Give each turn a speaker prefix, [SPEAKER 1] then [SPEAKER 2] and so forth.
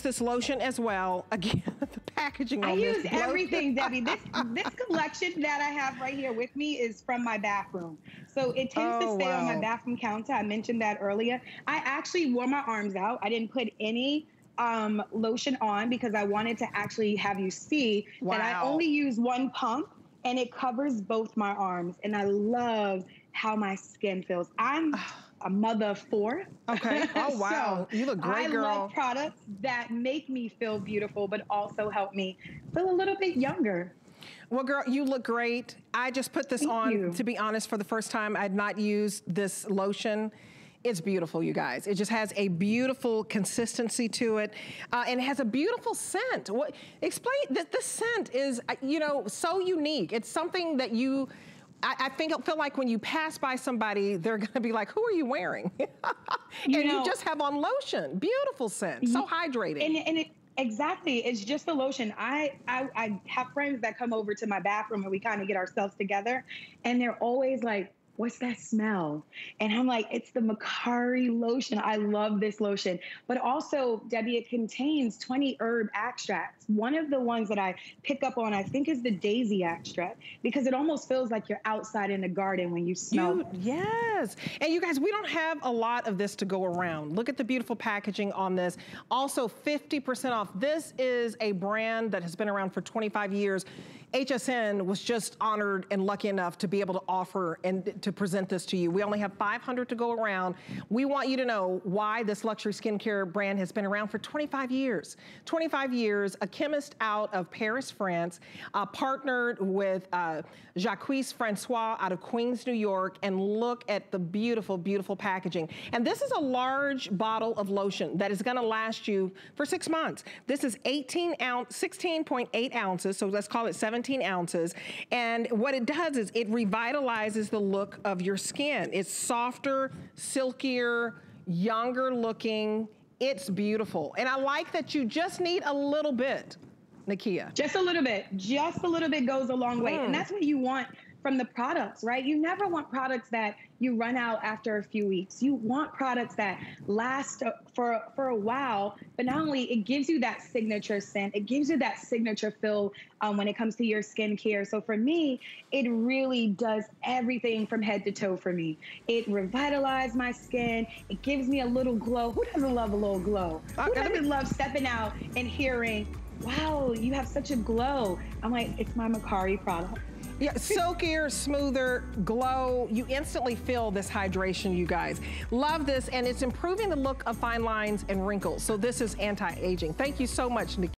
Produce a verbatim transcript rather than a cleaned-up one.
[SPEAKER 1] this lotion as well. Again, the packaging on
[SPEAKER 2] I
[SPEAKER 1] this
[SPEAKER 2] use
[SPEAKER 1] lotion.
[SPEAKER 2] everything, Debbie. This this collection that I have right here with me is from my bathroom. So it tends
[SPEAKER 1] Oh,
[SPEAKER 2] to stay on my
[SPEAKER 1] wow.
[SPEAKER 2] bathroom counter. I mentioned that earlier. I actually wore my arms out. I didn't put any um, lotion on because I wanted to actually have you see that I
[SPEAKER 1] Wow.
[SPEAKER 2] only use one pump and it covers both my arms. And I love how my skin feels. I'm a mother of four.
[SPEAKER 1] Okay. Oh, wow.
[SPEAKER 2] So
[SPEAKER 1] You look great,
[SPEAKER 2] I
[SPEAKER 1] girl.
[SPEAKER 2] love products that make me feel beautiful, but also help me feel a little bit younger.
[SPEAKER 1] Well, girl, you look great. I just put this
[SPEAKER 2] Thank
[SPEAKER 1] on,
[SPEAKER 2] you.
[SPEAKER 1] to be honest, for the first time. I had not used this lotion. It's beautiful, you guys. It just has a beautiful consistency to it, uh, and it has a beautiful scent. What? Explain that the scent is, uh, you know, so unique. It's something that you. I, I think it feel like when you pass by somebody, they're gonna be like, "Who are you wearing?" and
[SPEAKER 2] You know,
[SPEAKER 1] you just have on lotion. Beautiful scent, so hydrating.
[SPEAKER 2] And, and it, exactly, it's just a lotion. I, I I have friends that come over to my bathroom and we kind of get ourselves together, and they're always like, "What's that smell?" And I'm like, "It's the Makari lotion." I love this lotion. But also, Debbie, it contains twenty herb extracts. One of the ones that I pick up on, I think, is the daisy extract, because it almost feels like you're outside in the garden when you smell
[SPEAKER 1] You,
[SPEAKER 2] it.
[SPEAKER 1] yes. And you guys, we don't have a lot of this to go around. Look at the beautiful packaging on this. Also, fifty percent off. This is a brand that has been around for twenty-five years. H S N was just honored and lucky enough to be able to offer and to present this to you. We only have five hundred to go around. We want you to know why this luxury skincare brand has been around for twenty-five years. twenty-five years, a chemist out of Paris, France, uh, partnered with uh, Jacques Francois out of Queens, New York, and look at the beautiful, beautiful packaging. And this is a large bottle of lotion that is gonna last you for six months. This is eighteen ounce, sixteen point eight ounces, so let's call it seventeen ounces. And what it does is it revitalizes the look of your skin. It's softer, silkier, younger looking. It's beautiful. And I like that you just need a little bit, Nakia.
[SPEAKER 2] Just a little bit. Just a little bit goes a long way.
[SPEAKER 1] Mm.
[SPEAKER 2] And that's what you want from the products, right? You never want products that you run out after a few weeks. You want products that last for, for a while, but not only it gives you that signature scent, it gives you that signature feel um, when it comes to your skincare. So for me, it really does everything from head to toe for me. It revitalizes my skin. It gives me a little glow. Who doesn't love a little glow?
[SPEAKER 1] Uh,
[SPEAKER 2] Who doesn't love stepping out and hearing, "Wow, you have such a glow"? I'm like, it's my Makari product.
[SPEAKER 1] Yeah, silkier, smoother, glow. You instantly feel this hydration, you guys. Love this, and it's improving the look of fine lines and wrinkles. So this is anti-aging. Thank you so much, Nikki.